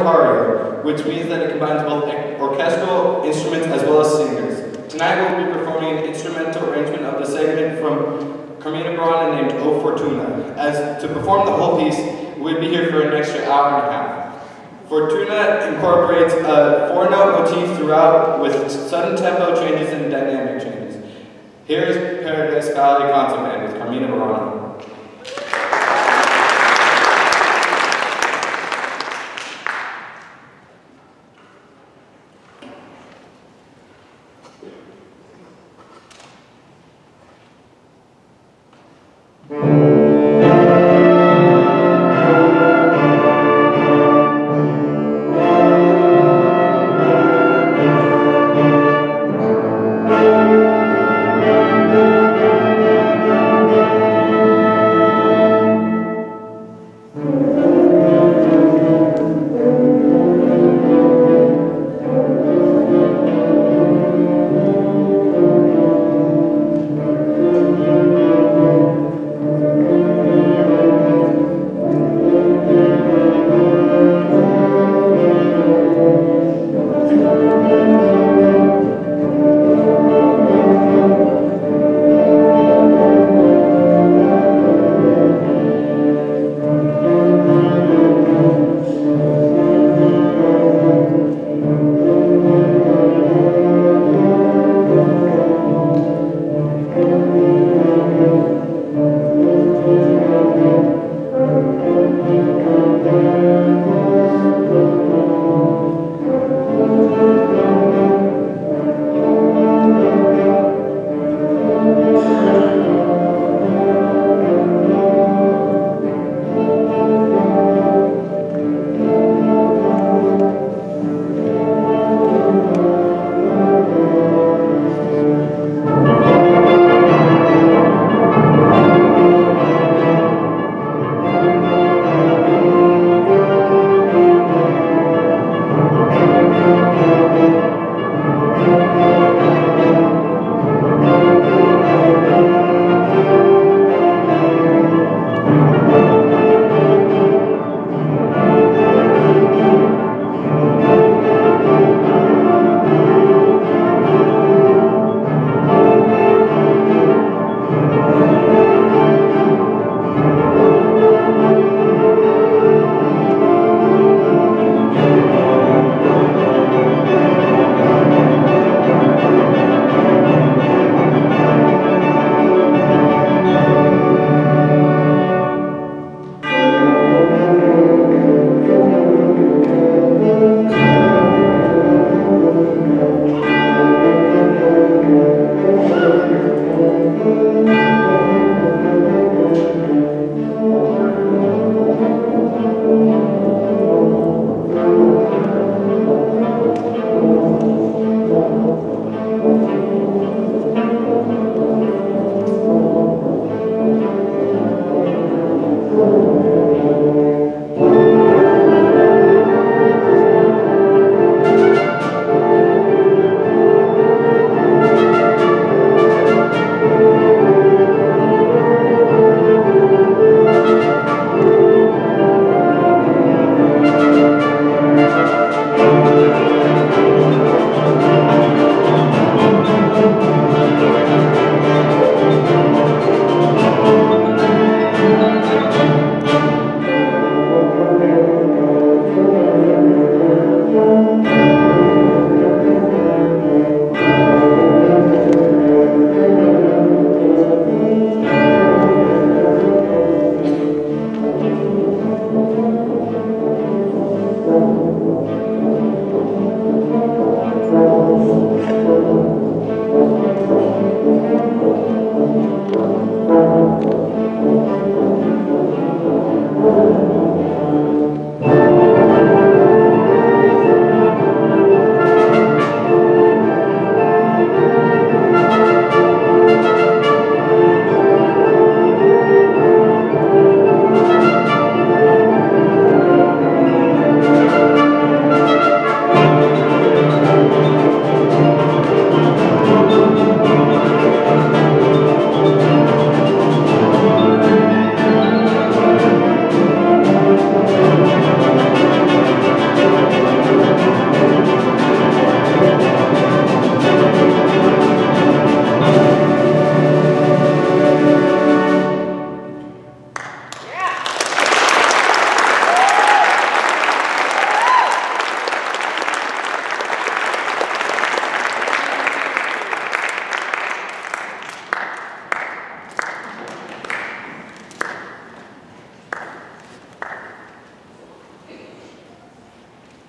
aria, which means that it combines both orchestral instruments as well as singers. Tonight we'll be performing an instrumental arrangement of the segment from Carmina Burana named O Fortuna. As to perform the whole piece, we'd be here for an extra hour and a half. Fortuna incorporates a 4-note motif throughout with sudden tempo changes and dynamic changes. Here is Paradise Valley Concert Band with Carmina Burana.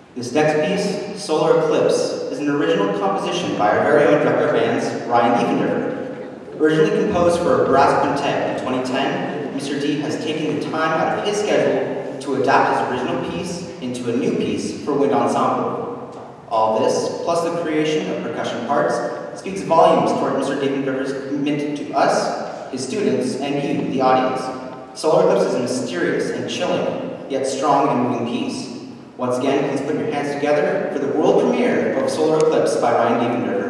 This next piece, Solar Eclipse, is an original composition by our very own director of bands, Diefenderfer. Originally composed for a brass quintet in 2010, Mr. D has taken the time out of his schedule to adapt his original piece into a new piece for wind ensemble. All this, plus the creation of percussion parts, speaks volumes toward Mr. Diefenderfer's commitment to us, his students, and you, the audience. Solar Eclipse is a mysterious and chilling, yet strong and moving piece. Once again, please put your hands together for the world premiere of Solar Eclipse by Diefenderfer.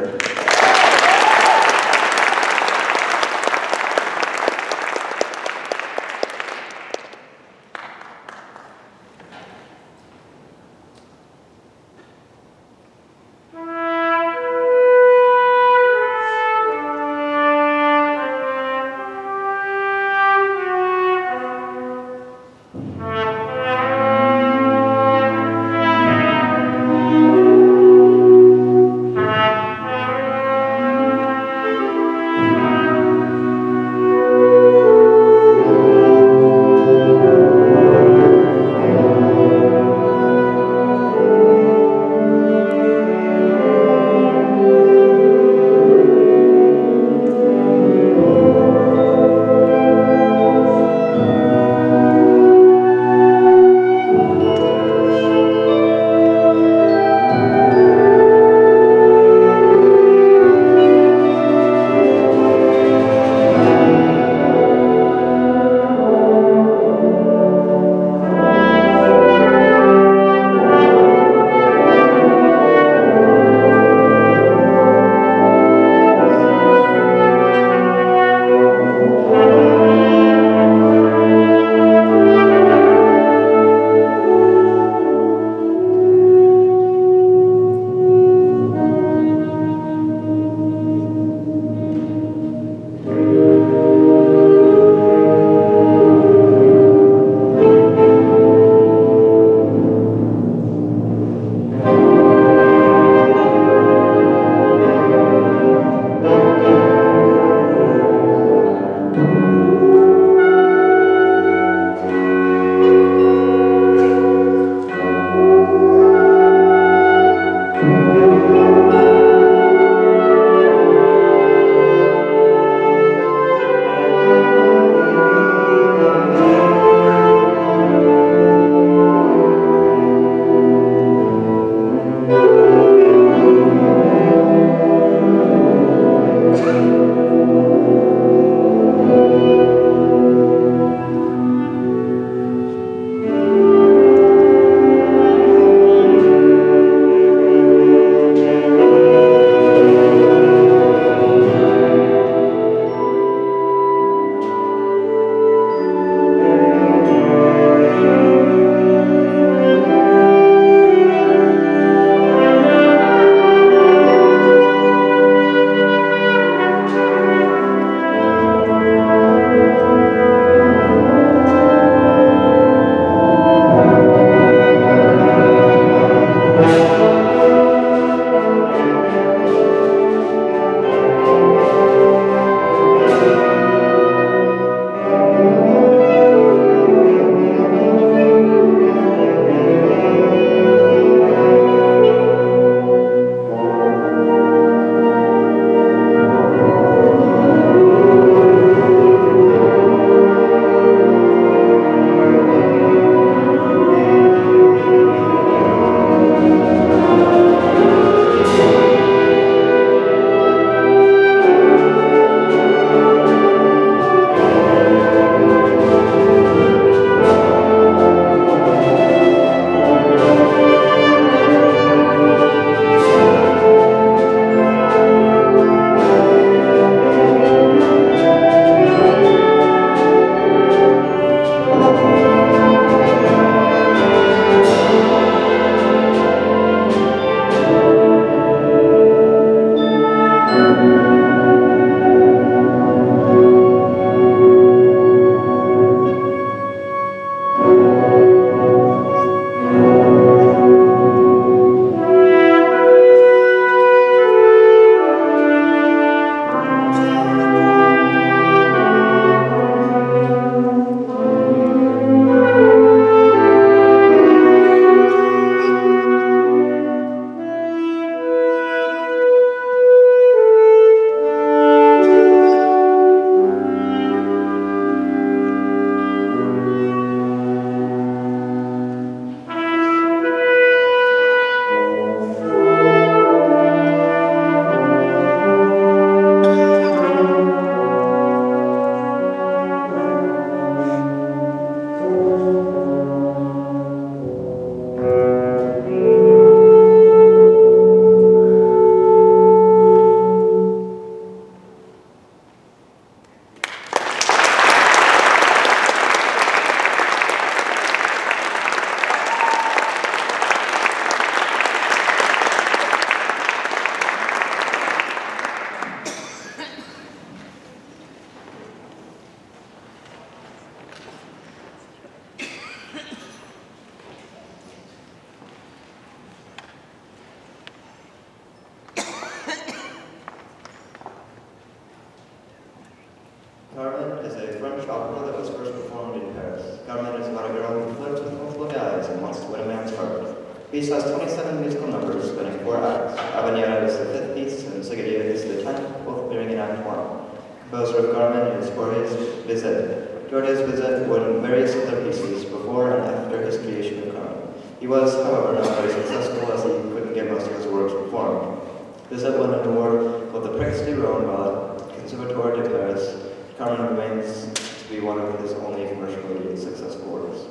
opera that was first performed in Paris. Carmina is about a girl who flirts with multiple guys and wants to win a man's heart. The piece has 27 musical numbers spanning 4 acts. Habanera is the 5th piece, and Sigadia is the 10th, both appearing in Act 1. Composer of Carmen is Jorge Bizet. Jorge Bizet won various other pieces before and after his creation of Carmen. He was, however, not very successful as he couldn't get most of his works performed. Bizet won an award called the Prix de Rowe by the Conservatoire de Paris. Carmen remains to be one of his only commercially successful works.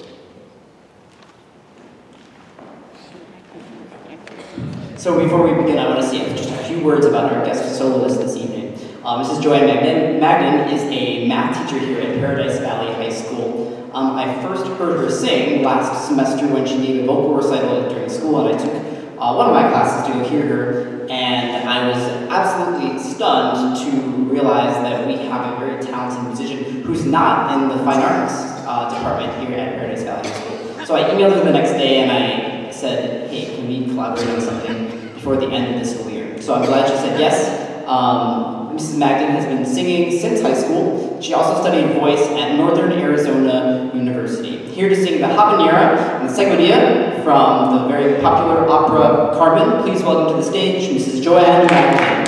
So before we begin, I want to say just a few words about our guest soloist this evening. Mrs. Joanne Magnin. Magnin is a math teacher here at Paradise Valley High School. I first heard her sing last semester when she gave a vocal recital during school, and I took one of my classes to go hear her, and I was absolutely stunned to realize that we have a very talented musician who's not in the fine arts department here at Paradise Valley High School. So I emailed her the next day and I said, hey, can we collaborate on something before the end of the school year? So I'm glad she said yes. Mrs. Magnin has been singing since high school. She also studied voice at Northern Arizona University. Here to sing the Habanera and the Seguidilla from the very popular opera Carmen, please welcome to the stage Mrs. Joanne Magnin.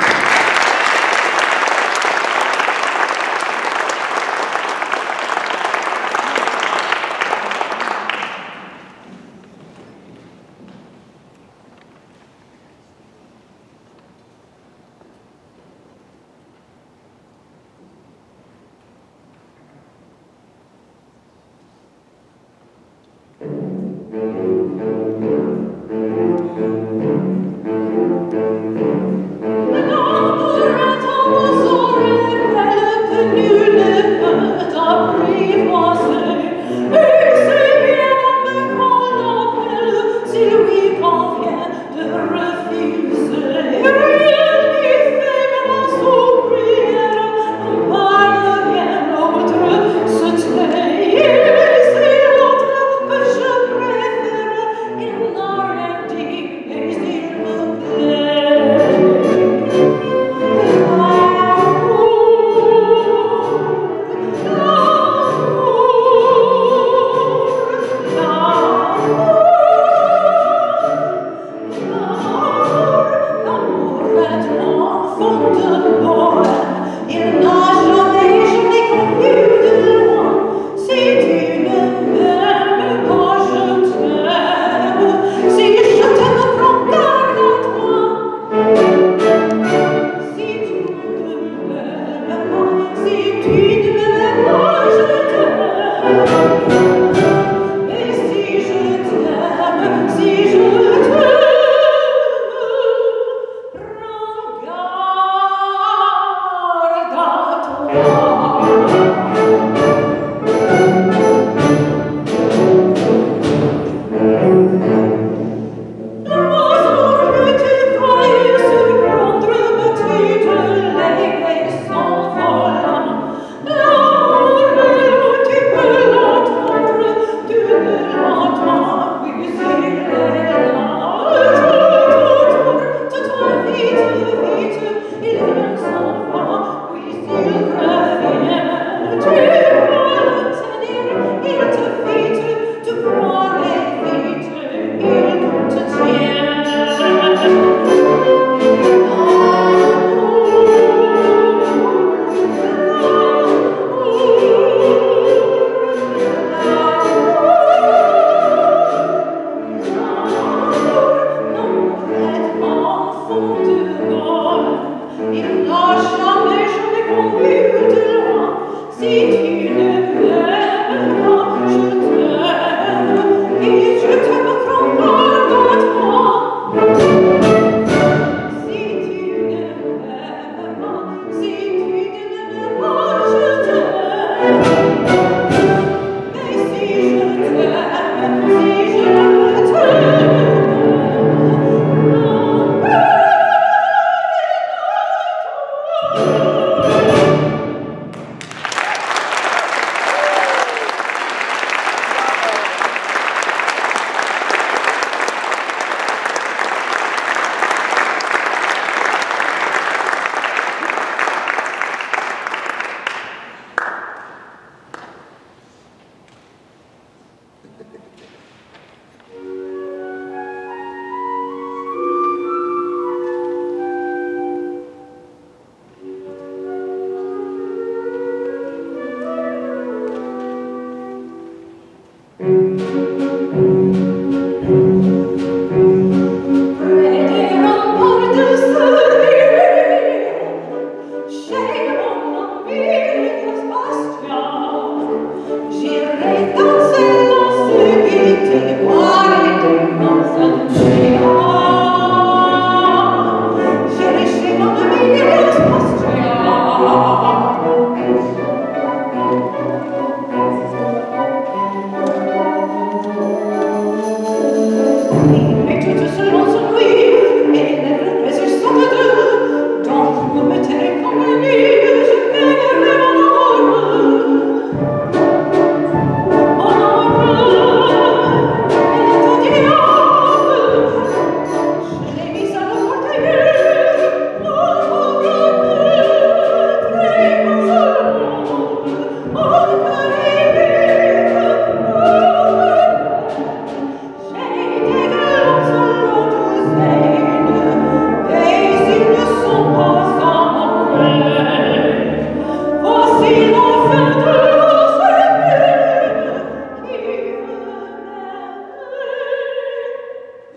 No!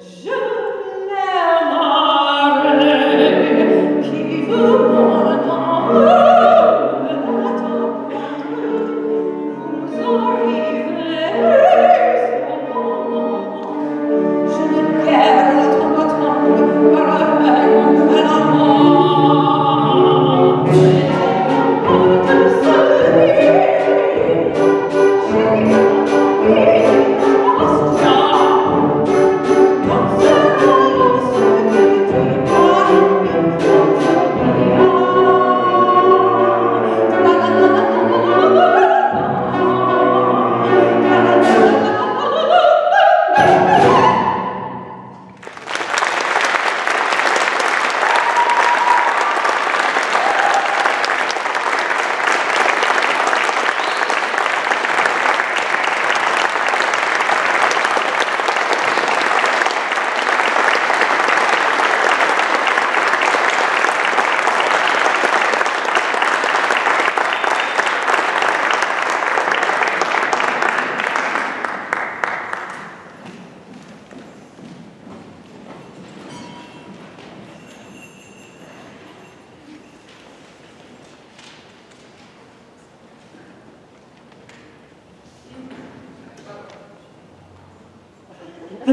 The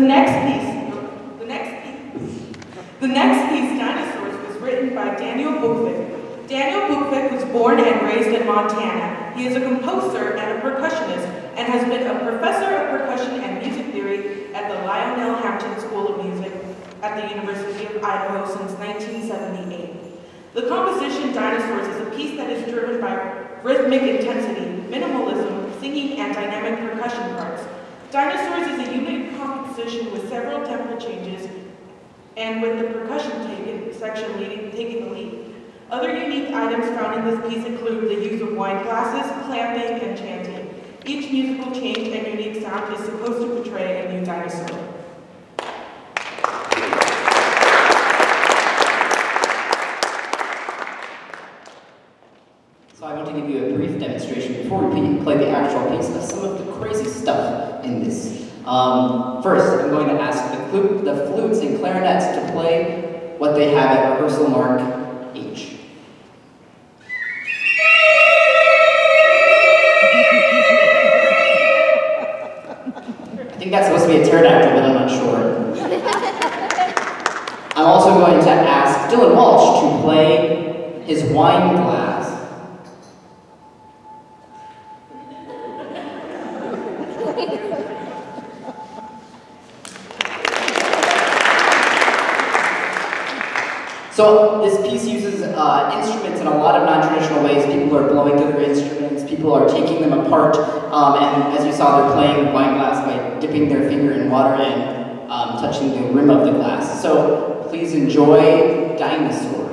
next piece, Dinosaurs, was written by Daniel Bukvich. Daniel Bukvich was born and raised in Montana. He is a composer and a percussionist and has been a professor of percussion and music theory at the Lionel Hampton School of Music at the University of Idaho since 1978. The composition Dinosaurs is a piece that is driven by rhythmic intensity, minimalism, singing, and dynamic percussion parts. Dinosaurs is a unique composition with several tempo changes and with the percussion section taking the lead. Other unique items found in this piece include the use of wine glasses, clamping, and chanting. Each musical change and unique sound is supposed to portray a new dinosaur. So I want to give you a brief demonstration before we play the actual piece of some of the crazy stuff in this. First, I'm going to ask the flutes and clarinets to play what they have at rehearsal mark H. I think that's supposed to be a pterodactyl, but I'm not sure. I'm also going to ask Dylan Walsh to play his wine glass. So this piece uses instruments in a lot of non-traditional ways. People are blowing through their instruments, people are taking them apart, and as you saw, they're playing wine glass by dipping their finger in water and touching the rim of the glass. So please enjoy Dinosaurs.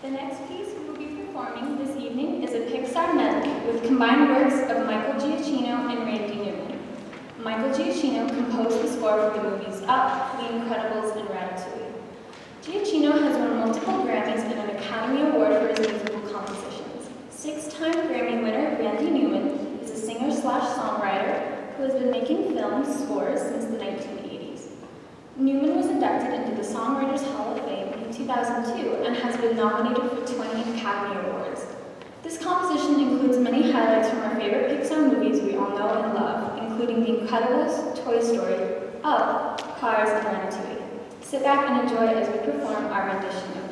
The next piece we will be performing this evening is a Pixar medley with combined works of Michael Giacchino and Randy Newman. Michael Giacchino composed the score for the movies Up, The Incredibles, and Ratatouille. Giacchino has won multiple Grammys and an Academy Award for his musical compositions. 6-time Grammy winner Randy Newman is a singer/songwriter who has been making film scores since the 1980s. Newman was inducted into the Songwriters Hall of Fame in 2002 and has been nominated for 20 Academy Awards. This composition includes many highlights from our favorite Pixar movies we all know and love, including The Incredibles, Toy Story, Up, Cars, and Ratatouille. Sit back and enjoy as we perform our rendition of